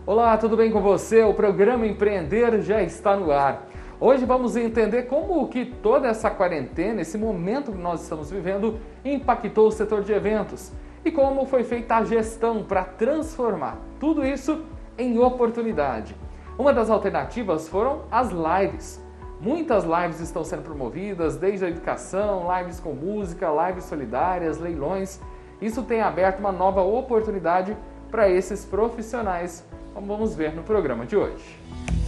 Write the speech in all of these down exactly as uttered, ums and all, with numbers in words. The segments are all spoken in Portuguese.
Olá, tudo bem com você? O programa Empreender já está no ar. Hoje vamos entender como que toda essa quarentena, esse momento que nós estamos vivendo, impactou o setor de eventos e como foi feita a gestão para transformar tudo isso em oportunidade. Uma das alternativas foram as lives. Muitas lives estão sendo promovidas, desde a educação, lives com música, lives solidárias, leilões. Isso tem aberto uma nova oportunidade para esses profissionais, como vamos ver no programa de hoje.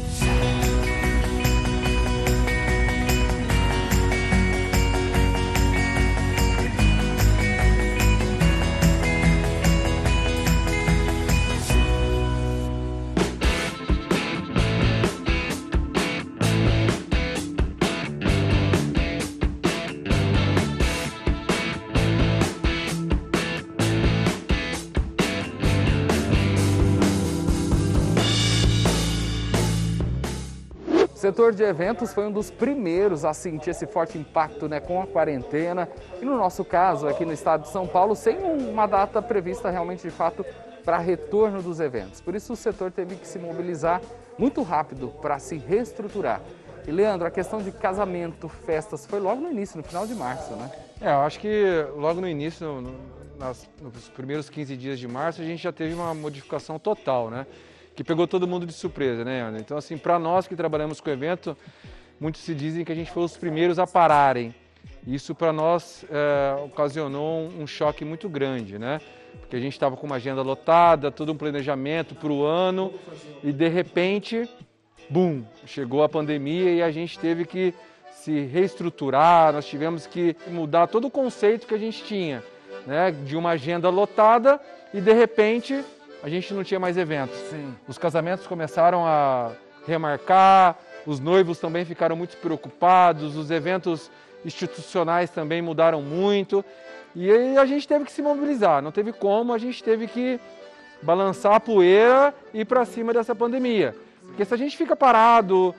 O setor de eventos foi um dos primeiros a sentir esse forte impacto, né, com a quarentena e, no nosso caso, aqui no estado de São Paulo, sem uma data prevista realmente de fato para retorno dos eventos. Por isso o setor teve que se mobilizar muito rápido para se reestruturar. E, Leandro, a questão de casamento, festas, foi logo no início, no final de março, né? É, eu acho que logo no início, no, nas, nos primeiros quinze dias de março, a gente já teve uma modificação total, né? Que pegou todo mundo de surpresa, né, Ana? Então, assim, para nós que trabalhamos com o evento, muitos se dizem que a gente foi os primeiros a pararem. Isso para nós é, ocasionou um, um choque muito grande, né? Porque a gente estava com uma agenda lotada, todo um planejamento para o ano e, de repente, bum, chegou a pandemia e a gente teve que se reestruturar, nós tivemos que mudar todo o conceito que a gente tinha, né? De uma agenda lotada e, de repente, a gente não tinha mais eventos. Sim. Os casamentos começaram a remarcar, os noivos também ficaram muito preocupados, os eventos institucionais também mudaram muito e aí a gente teve que se mobilizar, não teve como, a gente teve que balançar a poeira e ir para cima dessa pandemia. Porque se a gente fica parado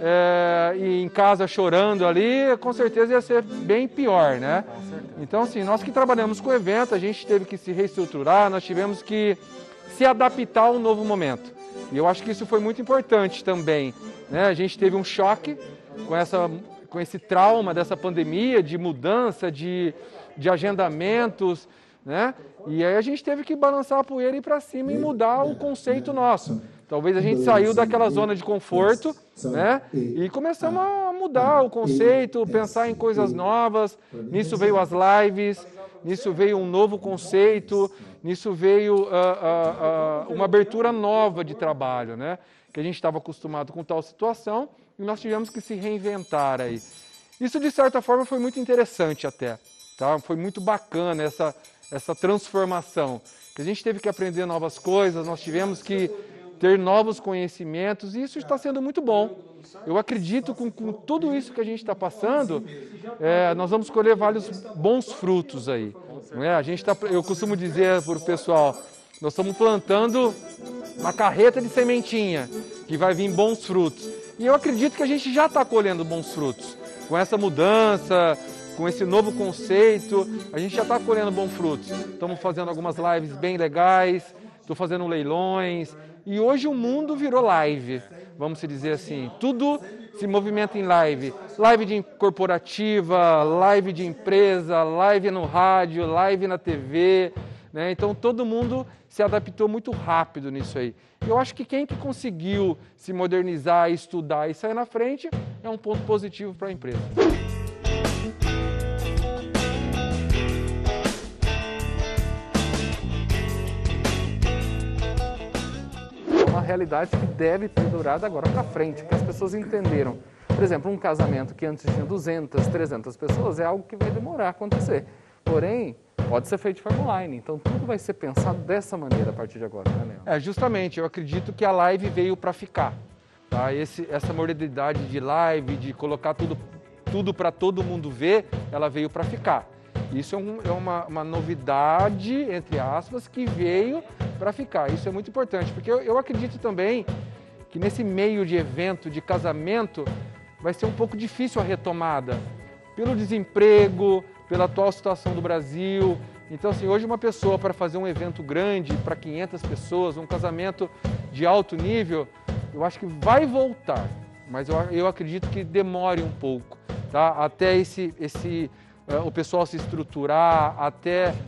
é, e em casa chorando ali, com certeza ia ser bem pior, né? Então, assim, nós que trabalhamos com o evento, a gente teve que se reestruturar, nós tivemos que se adaptar a um novo momento. E eu acho que isso foi muito importante também, né? A gente teve um choque com, essa, com esse trauma dessa pandemia, de mudança, de, de agendamentos, né? E aí a gente teve que balançar a poeira e ir para cima e mudar o conceito nosso. Talvez a gente saiu daquela zona de conforto, né? E começamos a mudar o conceito, pensar em coisas novas. Nisso veio as lives, nisso veio um novo conceito, nisso veio uh, uh, uh, uma abertura nova de trabalho, né? Que a gente estava acostumado com tal situação e nós tivemos que se reinventar aí. Isso, de certa forma, foi muito interessante até, tá? Foi muito bacana essa, essa transformação. Que a gente teve que aprender novas coisas, nós tivemos que ter novos conhecimentos e isso está sendo muito bom. Eu acredito que com, com tudo isso que a gente está passando, é, nós vamos colher vários bons frutos aí. Não é? A gente tá, eu costumo dizer para o pessoal, nós estamos plantando uma carreta de sementinha que vai vir bons frutos. E eu acredito que a gente já está colhendo bons frutos. Com essa mudança, com esse novo conceito, a gente já está colhendo bons frutos. Estamos fazendo algumas lives bem legais, estou fazendo leilões. E hoje o mundo virou live, vamos dizer assim. Tudo se movimenta em live. Live de corporativa, live de empresa, live no rádio, live na T V. Né? Então todo mundo se adaptou muito rápido nisso aí. Eu acho que quem que conseguiu se modernizar, estudar e sair na frente é um ponto positivo para a empresa. Uma realidade que deve ter durado agora para frente, porque as pessoas entenderam. Por exemplo, um casamento que antes tinha duzentas, trezentas pessoas é algo que vai demorar a acontecer. Porém, pode ser feito de forma online, então tudo vai ser pensado dessa maneira a partir de agora, né, Leandro? É, justamente, eu acredito que a live veio para ficar. Tá? Esse, essa modernidade de live, de colocar tudo, tudo para todo mundo ver, ela veio para ficar. Isso é, um, é uma, uma novidade, entre aspas, que veio para ficar. Isso é muito importante, porque eu, eu acredito também que nesse meio de evento, de casamento, vai ser um pouco difícil a retomada. Pelo desemprego, pela atual situação do Brasil. Então, assim, hoje uma pessoa para fazer um evento grande, para quinhentas pessoas, um casamento de alto nível, eu acho que vai voltar, mas eu, eu acredito que demore um pouco, tá? Até esse, esse, uh, o pessoal se estruturar, até uh,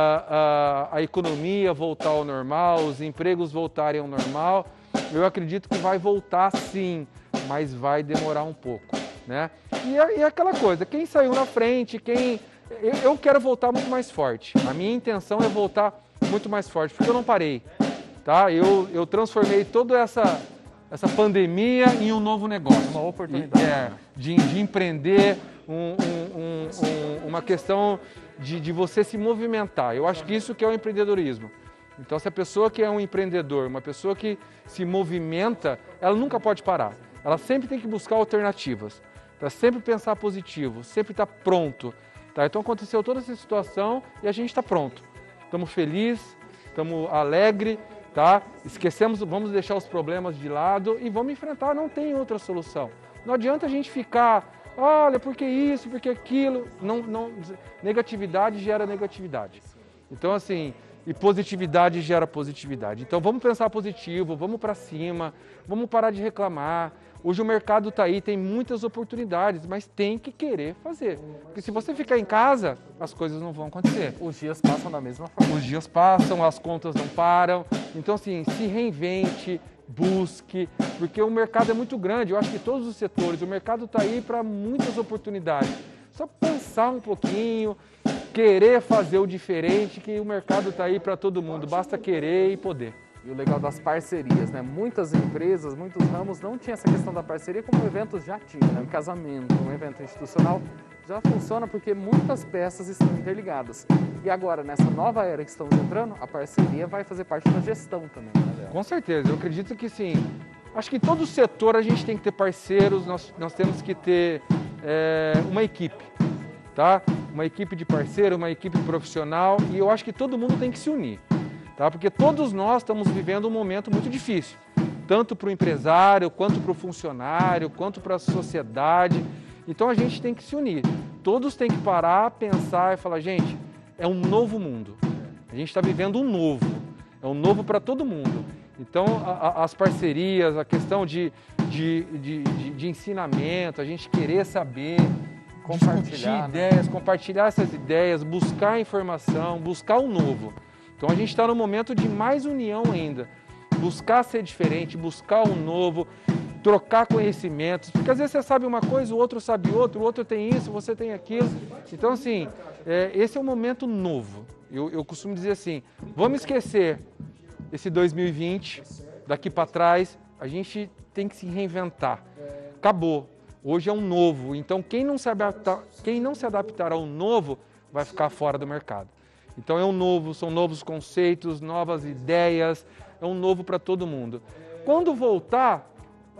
uh, a economia voltar ao normal, os empregos voltarem ao normal. Eu acredito que vai voltar sim, mas vai demorar um pouco, né? E é, e é aquela coisa, quem saiu na frente, quem... Eu, eu quero voltar muito mais forte. A minha intenção é voltar muito mais forte, porque eu não parei, tá? Eu, eu transformei toda essa, essa pandemia em um novo negócio. Uma oportunidade. É, de, de empreender, um, um, um, um, uma questão de, de você se movimentar. Eu acho que isso que é o empreendedorismo. Então, se a pessoa que é um empreendedor, uma pessoa que se movimenta, ela nunca pode parar. Ela sempre tem que buscar alternativas, para sempre pensar positivo, sempre estar pronto. Tá? Então, aconteceu toda essa situação e a gente está pronto. Estamos felizes, estamos alegres, tá? Esquecemos, vamos deixar os problemas de lado e vamos enfrentar, não tem outra solução. Não adianta a gente ficar, olha, por que isso, por que aquilo. Não, não, negatividade gera negatividade. Então, assim... E positividade gera positividade. Então vamos pensar positivo, vamos para cima, vamos parar de reclamar. Hoje o mercado está aí, tem muitas oportunidades, mas tem que querer fazer. Porque se você ficar em casa, as coisas não vão acontecer. Os dias passam da mesma forma. Os dias passam, as contas não param. Então assim, se reinvente, busque, porque o mercado é muito grande. Eu acho que todos os setores, o mercado está aí para muitas oportunidades. Só pensar um pouquinho, querer fazer o diferente, que o mercado está aí para todo mundo, basta querer e poder. E o legal das parcerias, né? Muitas empresas, muitos ramos não tinham essa questão da parceria, como eventos já tinham, né? Um casamento, um evento institucional já funciona porque muitas peças estão interligadas. E agora, nessa nova era que estamos entrando, a parceria vai fazer parte da gestão também, né? Com certeza, eu acredito que sim. Acho que em todo setor a gente tem que ter parceiros, nós, nós temos que ter é, uma equipe, tá? Uma equipe de parceiro, uma equipe profissional, e eu acho que todo mundo tem que se unir, tá? Porque todos nós estamos vivendo um momento muito difícil, tanto para o empresário, quanto para o funcionário, quanto para a sociedade. Então a gente tem que se unir. Todos têm que parar, pensar e falar, gente, é um novo mundo. A gente está vivendo um novo, é um novo para todo mundo. Então a, a, as parcerias, a questão de, de, de, de, de ensinamento, a gente querer saber, compartilhar discutir ideias, né? Compartilhar essas ideias, buscar informação, buscar o novo. Então a gente está no momento de mais união ainda. Buscar ser diferente, buscar o novo, trocar conhecimentos. Porque às vezes você sabe uma coisa, o outro sabe outra, o outro tem isso, você tem aquilo. Então assim, é, esse é um momento novo. Eu, eu costumo dizer assim, vamos esquecer esse dois mil e vinte, daqui para trás, a gente tem que se reinventar. Acabou. Hoje é um novo, então quem não se adaptar, quem não se adaptar ao novo vai ficar fora do mercado. Então é um novo, são novos conceitos, novas ideias, é um novo para todo mundo. Quando voltar,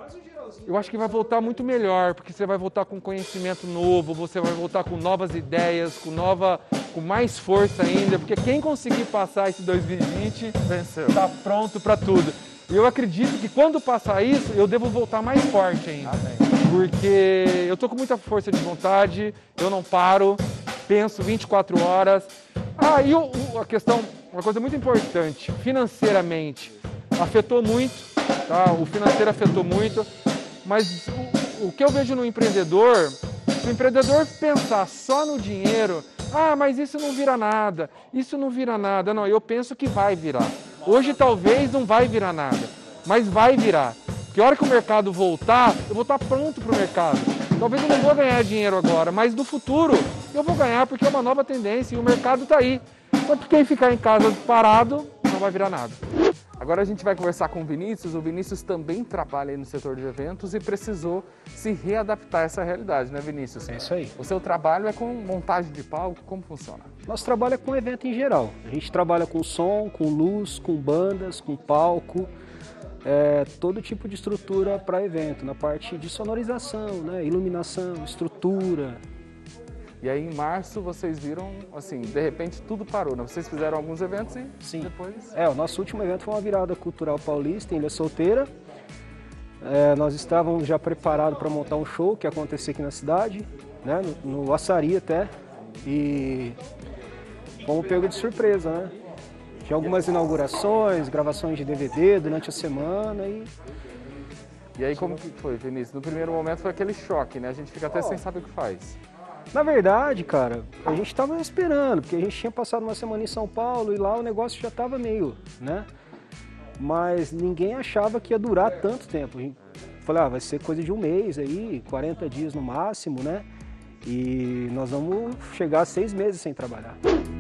eu acho que vai voltar muito melhor, porque você vai voltar com conhecimento novo, você vai voltar com novas ideias, com, nova, com mais força ainda, porque quem conseguir passar esse dois mil e vinte venceu, está pronto para tudo. E eu acredito que quando passar isso, eu devo voltar mais forte ainda. Amém. Porque eu estou com muita força de vontade, eu não paro, penso vinte e quatro horas. Ah, e o, o, a questão, uma coisa muito importante, financeiramente, afetou muito, tá? O financeiro afetou muito, mas o, o que eu vejo no empreendedor, se o empreendedor pensar só no dinheiro, ah, mas isso não vira nada, isso não vira nada. Não, eu penso que vai virar. Hoje talvez não vai virar nada, mas vai virar. Porque a hora que o mercado voltar, eu vou estar pronto para o mercado. Talvez eu não vou ganhar dinheiro agora, mas no futuro eu vou ganhar porque é uma nova tendência e o mercado está aí. Então quem ficar em casa parado não vai virar nada. Agora a gente vai conversar com o Vinícius. O Vinícius também trabalha aí no setor de eventos e precisou se readaptar a essa realidade, né, Vinícius? É isso aí. O seu trabalho é com montagem de palco, como funciona? Nosso trabalho é com evento em geral. A gente trabalha com som, com luz, com bandas, com palco, é, todo tipo de estrutura para evento, na parte de sonorização, né, iluminação, estrutura. E aí em março vocês viram, assim, de repente tudo parou, né? Vocês fizeram alguns eventos e Sim. depois... É, o nosso último evento foi uma virada cultural paulista em Ilha Solteira. É, nós estávamos já preparados para montar um show que ia acontecer aqui na cidade, né, no, no Açari até, e fomos pego de surpresa, né? de algumas inaugurações, gravações de D V D durante a semana e... E aí como que foi, Vinícius? No primeiro momento foi aquele choque, né? A gente fica até oh. sem saber o que faz. Na verdade, cara, a gente estava esperando, porque a gente tinha passado uma semana em São Paulo e lá o negócio já estava meio, né? Mas ninguém achava que ia durar tanto tempo. A gente falou, ah, vai ser coisa de um mês aí, quarenta dias no máximo, né? E nós vamos chegar a seis meses sem trabalhar.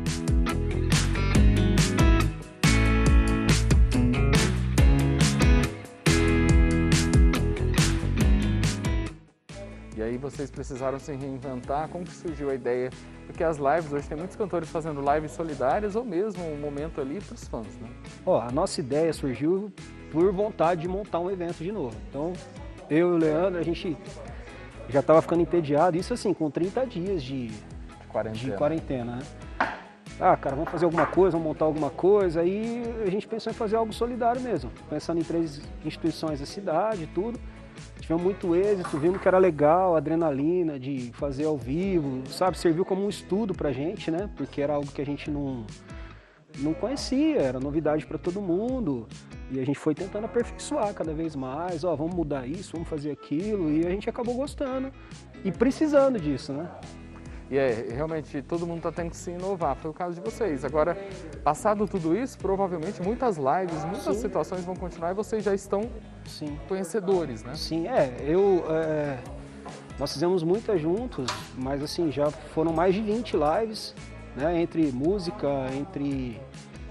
E aí vocês precisaram se reinventar, como que surgiu a ideia? Porque as lives, hoje tem muitos cantores fazendo lives solidárias ou mesmo um momento ali para os fãs, né? Ó, a nossa ideia surgiu por vontade de montar um evento de novo. Então, eu e o Leandro, a gente já estava ficando entediado, isso assim, com trinta dias de quarentena. de quarentena, né? Ah, cara, vamos fazer alguma coisa, vamos montar alguma coisa, aí a gente pensou em fazer algo solidário mesmo, pensando em três instituições da cidade e tudo. Tivemos muito êxito, vimos que era legal, adrenalina de fazer ao vivo, sabe? Serviu como um estudo pra gente, né? Porque era algo que a gente não, não conhecia, era novidade para todo mundo. E a gente foi tentando aperfeiçoar cada vez mais, ó, vamos mudar isso, vamos fazer aquilo, e a gente acabou gostando e precisando disso, né? E é, realmente todo mundo está tendo que se inovar, foi o caso de vocês. Agora, passado tudo isso, provavelmente muitas lives, muitas Sim. situações vão continuar e vocês já estão Sim. conhecedores, né? Sim, é, eu, é, nós fizemos muitas juntos, mas assim, já foram mais de vinte lives, né, entre música, entre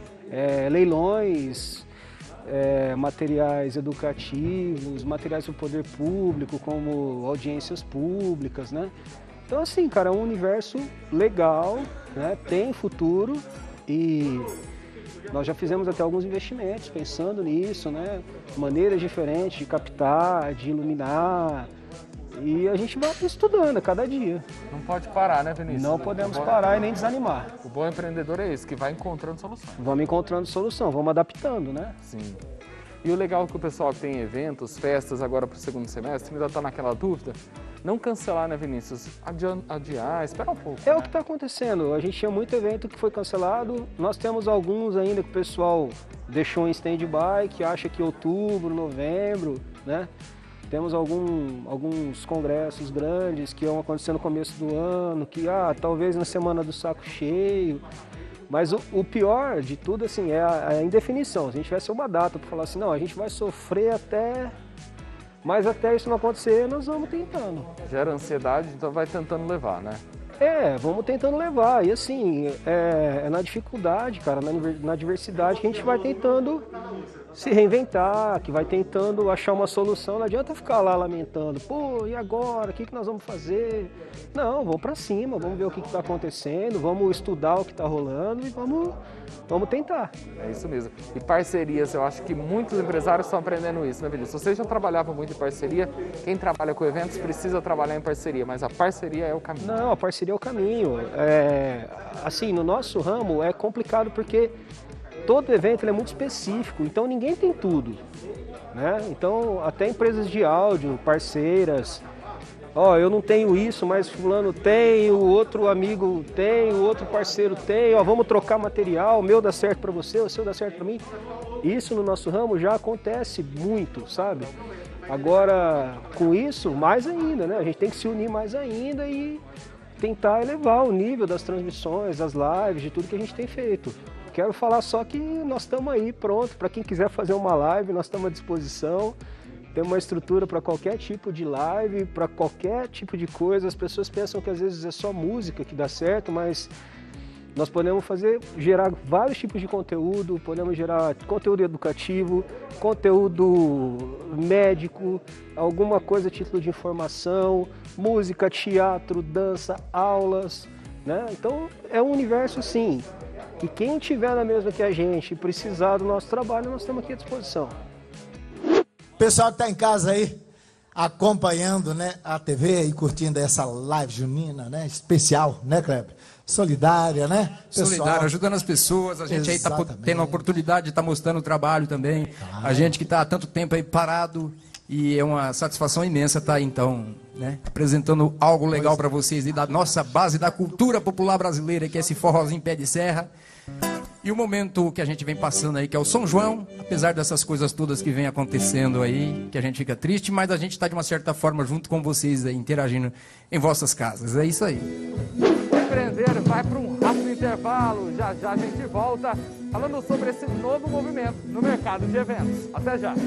é, leilões, é, materiais educativos, materiais do poder público, como audiências públicas, né? Então assim, cara, é um universo legal, né? Tem futuro e nós já fizemos até alguns investimentos pensando nisso, né? Maneiras diferentes de captar, de iluminar e a gente vai estudando a cada dia. Não pode parar, né, Vinícius? Não podemos parar e nem desanimar. O bom empreendedor é esse, que vai encontrando solução. Vamos encontrando solução, vamos adaptando, né? Sim. E o legal é que o pessoal que tem eventos, festas agora para o segundo semestre, ainda está naquela dúvida, não cancelar, né, Vinícius? Adiar, adiar esperar um pouco. É né? o que está acontecendo. A gente tinha muito evento que foi cancelado. Nós temos alguns ainda que o pessoal deixou em stand-by, que acha que outubro, novembro, né? Temos algum, alguns congressos grandes que vão acontecer no começo do ano, que ah, talvez na semana do saco cheio. Mas o, o pior de tudo assim, é a, a indefinição. Se a gente tivesse uma data para falar assim, não, a gente vai sofrer até... Mas até isso não acontecer, nós vamos tentando. Gera ansiedade, então vai tentando levar, né? É, vamos tentando levar. E assim, é, é na dificuldade, cara, na, na diversidade que a gente vai tentando se reinventar, que vai tentando achar uma solução. Não adianta ficar lá lamentando, pô, e agora? O que, que nós vamos fazer? Não, vamos pra cima, vamos ver o que está acontecendo, vamos estudar o que está rolando e vamos, vamos tentar. É isso mesmo. E parcerias, eu acho que muitos empresários estão aprendendo isso, né, Vinícius? Vocês já trabalhavam muito em parceria, quem trabalha com eventos precisa trabalhar em parceria, mas a parceria é o caminho. Não, a parceria é o caminho. É, assim, no nosso ramo é complicado porque todo evento ele é muito específico, então ninguém tem tudo, né? Então até empresas de áudio, parceiras, ó, eu não tenho isso, mas fulano tem, o outro amigo tem, o outro parceiro tem, ó, vamos trocar material, o meu dá certo para você, o seu dá certo para mim. Isso no nosso ramo já acontece muito, sabe? Agora, com isso, mais ainda, né? A gente tem que se unir mais ainda e tentar elevar o nível das transmissões, das lives, de tudo que a gente tem feito. Quero falar só que nós estamos aí pronto, para quem quiser fazer uma live, nós estamos à disposição. Temos uma estrutura para qualquer tipo de live, para qualquer tipo de coisa. As pessoas pensam que às vezes é só música que dá certo, mas nós podemos fazer, gerar vários tipos de conteúdo, podemos gerar conteúdo educativo, conteúdo médico, alguma coisa a título de informação, música, teatro, dança, aulas, né? Então é um universo sim. E quem tiver na mesma que a gente e precisar do nosso trabalho, nós estamos aqui à disposição. Pessoal que está em casa aí, acompanhando, né, a T V e curtindo essa live junina, né, especial, né, Kleber? Solidária, né? Pessoal... Solidária, ajudando as pessoas. A gente Exatamente. aí está tendo a oportunidade de estar tá mostrando o trabalho também. Claro. A gente que está há tanto tempo aí parado. E é uma satisfação imensa estar, então, né, apresentando algo legal para vocês e da nossa base da cultura popular brasileira, que é esse forrozinho pé de serra. E o momento que a gente vem passando aí, que é o São João, apesar dessas coisas todas que vem acontecendo aí, que a gente fica triste, mas a gente está de uma certa forma junto com vocês aí, interagindo em vossas casas. É isso aí. Empreender vai para um rápido intervalo. Já já a gente volta falando sobre esse novo movimento no mercado de eventos. Até já.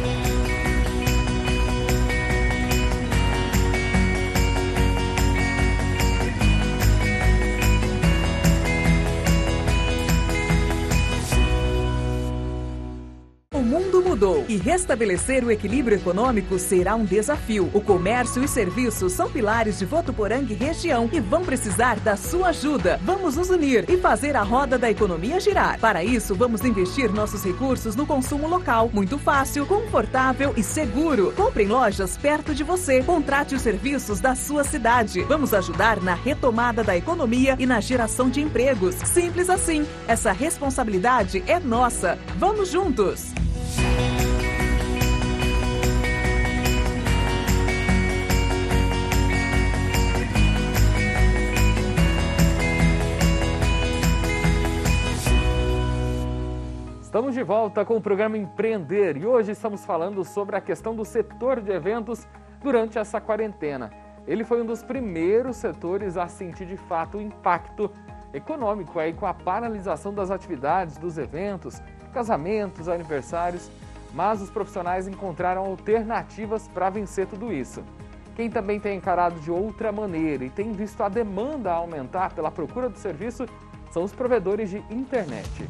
O mundo mudou e restabelecer o equilíbrio econômico será um desafio. O comércio e serviços são pilares de Votuporanga e região e vão precisar da sua ajuda. Vamos nos unir e fazer a roda da economia girar. Para isso, vamos investir nossos recursos no consumo local. Muito fácil, confortável e seguro. Compre em lojas perto de você. Contrate os serviços da sua cidade. Vamos ajudar na retomada da economia e na geração de empregos. Simples assim. Essa responsabilidade é nossa. Vamos juntos! Estamos de volta com o programa Empreender e hoje estamos falando sobre a questão do setor de eventos durante essa quarentena. Ele foi um dos primeiros setores a sentir de fato o impacto econômico aí com a paralisação das atividades, dos eventos, casamentos, aniversários, mas os profissionais encontraram alternativas para vencer tudo isso. Quem também tem encarado de outra maneira e tem visto a demanda aumentar pela procura do serviço são os provedores de internet.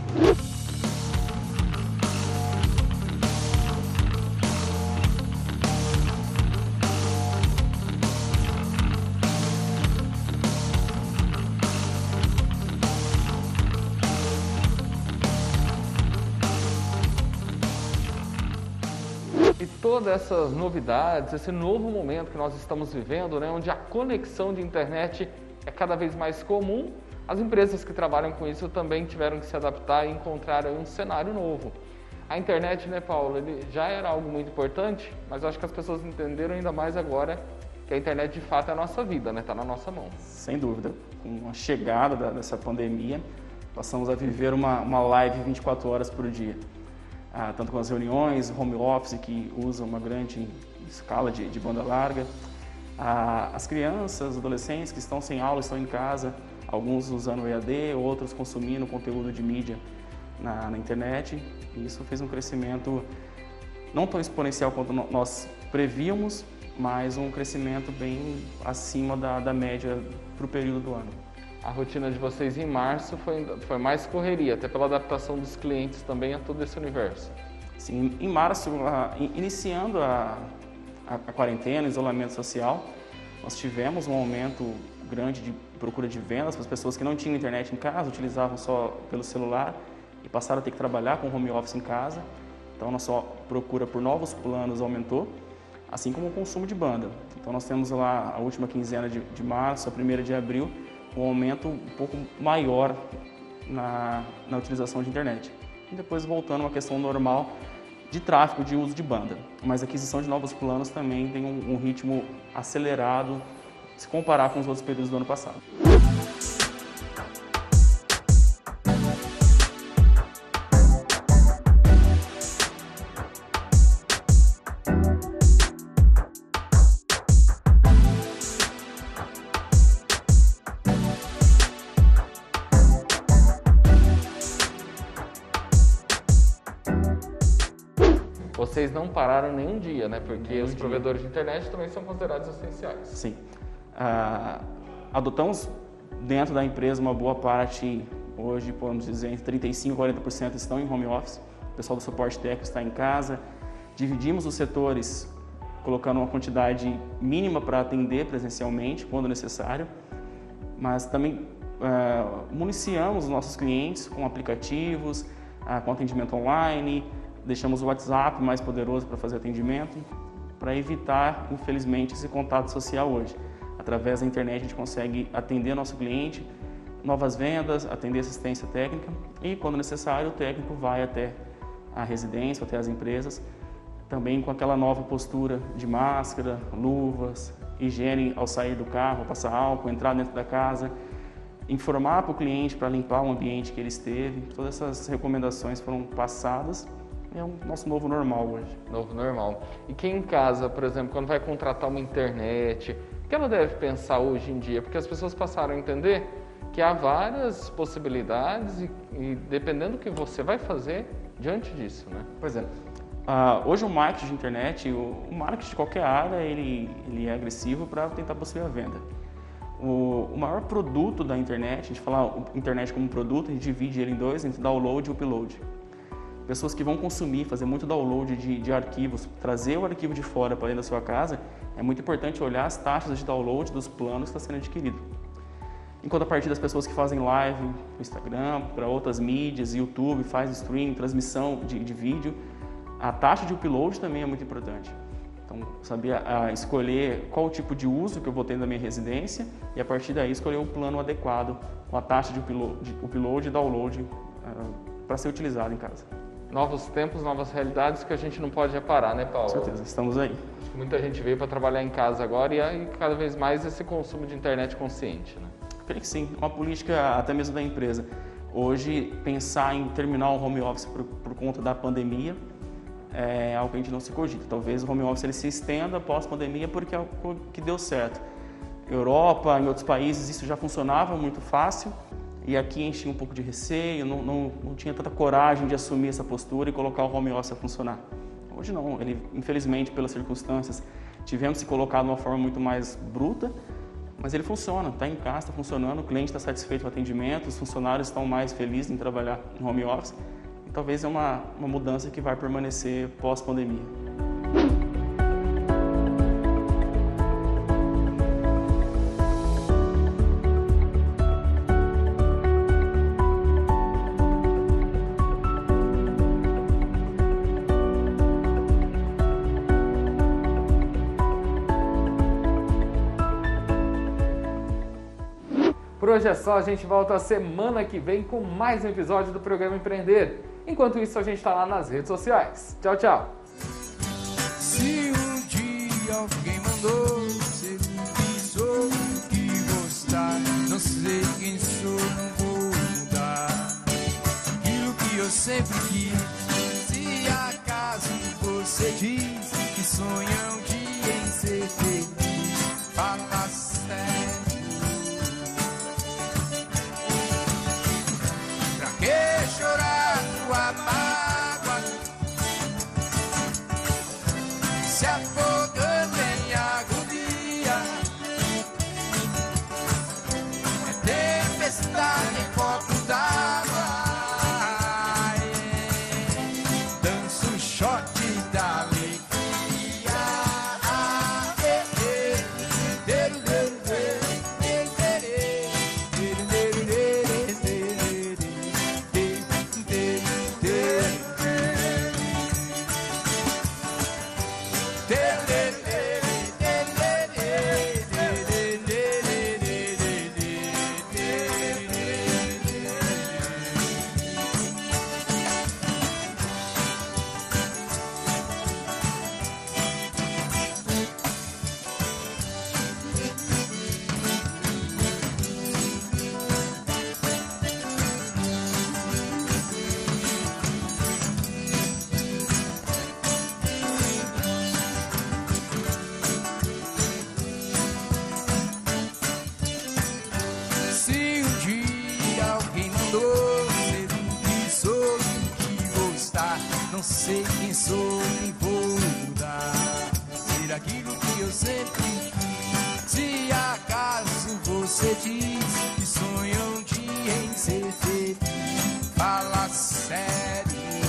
E todas essas novidades, esse novo momento que nós estamos vivendo, né, onde a conexão de internet é cada vez mais comum, as empresas que trabalham com isso também tiveram que se adaptar e encontrar um cenário novo. A internet, né, Paulo, ele já era algo muito importante, mas eu acho que as pessoas entenderam ainda mais agora que a internet de fato é a nossa vida, né, está na nossa mão. Sem dúvida. Com a chegada da, dessa pandemia, passamos a viver uma, uma live vinte e quatro horas por dia. Ah, tanto com as reuniões, home office, que usa uma grande escala de, de banda larga. Ah, as crianças, adolescentes que estão sem aula, estão em casa, alguns usando o E A D, outros consumindo conteúdo de mídia na, na internet. E isso fez um crescimento não tão exponencial quanto nós prevíamos, mas um crescimento bem acima da, da média para o período do ano. A rotina de vocês em março foi, foi mais correria, até pela adaptação dos clientes também a todo esse universo. Sim, em março, a, iniciando a, a, a quarentena, o isolamento social, nós tivemos um aumento grande de procura de vendas para as pessoas que não tinham internet em casa, utilizavam só pelo celular e passaram a ter que trabalhar com home office em casa. Então, a nossa procura por novos planos aumentou, assim como o consumo de banda. Então, nós temos lá a última quinzena de, de março, a primeira de abril, um aumento um pouco maior na, na utilização de internet. E depois voltando a uma questão normal de tráfego, de uso de banda. Mas a aquisição de novos planos também tem um, um ritmo acelerado se comparar com os outros períodos do ano passado. Vocês não pararam nenhum dia, né? Porque nenhum os provedores dia. de internet também são considerados essenciais. Sim. Ah, adotamos dentro da empresa uma boa parte, hoje podemos dizer entre trinta e cinco por cento e quarenta por cento estão em home office. O pessoal do suporte técnico está em casa. Dividimos os setores colocando uma quantidade mínima para atender presencialmente, quando necessário. Mas também ah, municiamos os nossos clientes com aplicativos, ah, com atendimento online. Deixamos o WhatsApp mais poderoso para fazer atendimento, para evitar, infelizmente, esse contato social hoje. Através da internet a gente consegue atender nosso cliente, novas vendas, atender assistência técnica e, quando necessário, o técnico vai até a residência, até as empresas, também com aquela nova postura de máscara, luvas, higiene ao sair do carro, passar álcool, entrar dentro da casa, informar para o cliente para limpar o ambiente que ele esteve. Todas essas recomendações foram passadas. É o nosso novo normal hoje. Novo normal. E quem em casa, por exemplo, quando vai contratar uma internet, o que ela deve pensar hoje em dia? Porque as pessoas passaram a entender que há várias possibilidades e, e dependendo do que você vai fazer diante disso, né? Pois é. Uh, hoje o marketing de internet, o, o marketing de qualquer área, ele, ele é agressivo para tentar possuir a venda. O, o maior produto da internet, a gente fala a internet como produto, a gente divide ele em dois, entre download e upload. Pessoas que vão consumir, fazer muito download de, de arquivos, trazer o arquivo de fora para dentro da sua casa, é muito importante olhar as taxas de download dos planos que está sendo adquirido. Enquanto a partir das pessoas que fazem live no Instagram, para outras mídias, YouTube, faz streaming, transmissão de, de vídeo, a taxa de upload também é muito importante. Então, saber a, a escolher qual o tipo de uso que eu vou ter na minha residência e a partir daí escolher um plano adequado com a taxa de upload, de upload e download uh, para ser utilizado em casa. Novos tempos, novas realidades que a gente não pode reparar, né, Paulo? Com certeza, estamos aí. Acho que muita gente veio para trabalhar em casa agora e aí cada vez mais esse consumo de internet consciente, né? Creio que sim, uma política até mesmo da empresa. Hoje, pensar em terminar o home office por, por conta da pandemia é algo que a gente não se cogita. Talvez o home office ele se estenda após a pandemia porque é algo que deu certo. Europa, em outros países, isso já funcionava muito fácil. E aqui a gente tinha um pouco de receio, não, não, não tinha tanta coragem de assumir essa postura e colocar o home office a funcionar. Hoje não, ele, infelizmente, pelas circunstâncias, tivemos que colocar de uma forma muito mais bruta, mas ele funciona, está em casa, está funcionando, o cliente está satisfeito com o atendimento, os funcionários estão mais felizes em trabalhar no home office. E talvez é uma, uma mudança que vai permanecer pós-pandemia. Por hoje é só, a gente volta semana que vem com mais um episódio do programa Empreender. Enquanto isso, a gente está lá nas redes sociais. Tchau, tchau! Se um dia alguém mandou ser quem sou que gostar, não sei quem sou, não vou mudar aquilo que eu sempre quis. Se acaso você diz que sonha um dia em ser feliz, fala sério. Que chorar tua mágoa, se afogando em agonia, é tempestade em copo d'água, dança o shot da alegria. Não sei quem sou, nem vou mudar, ser aquilo que eu sempre quis. Se acaso você diz que sonha um dia em ser feliz, fala sério.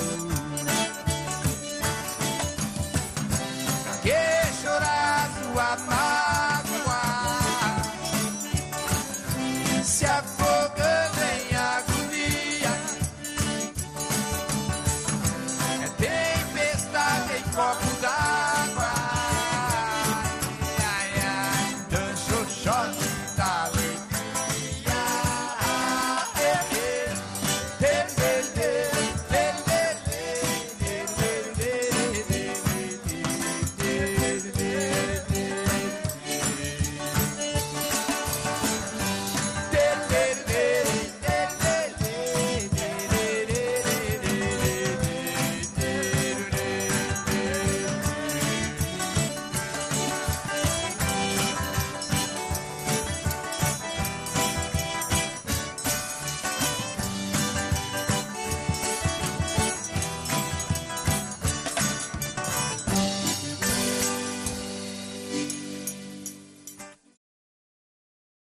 Pra que chorar tua mágoa, se afogando em agonia, é tempestade em copo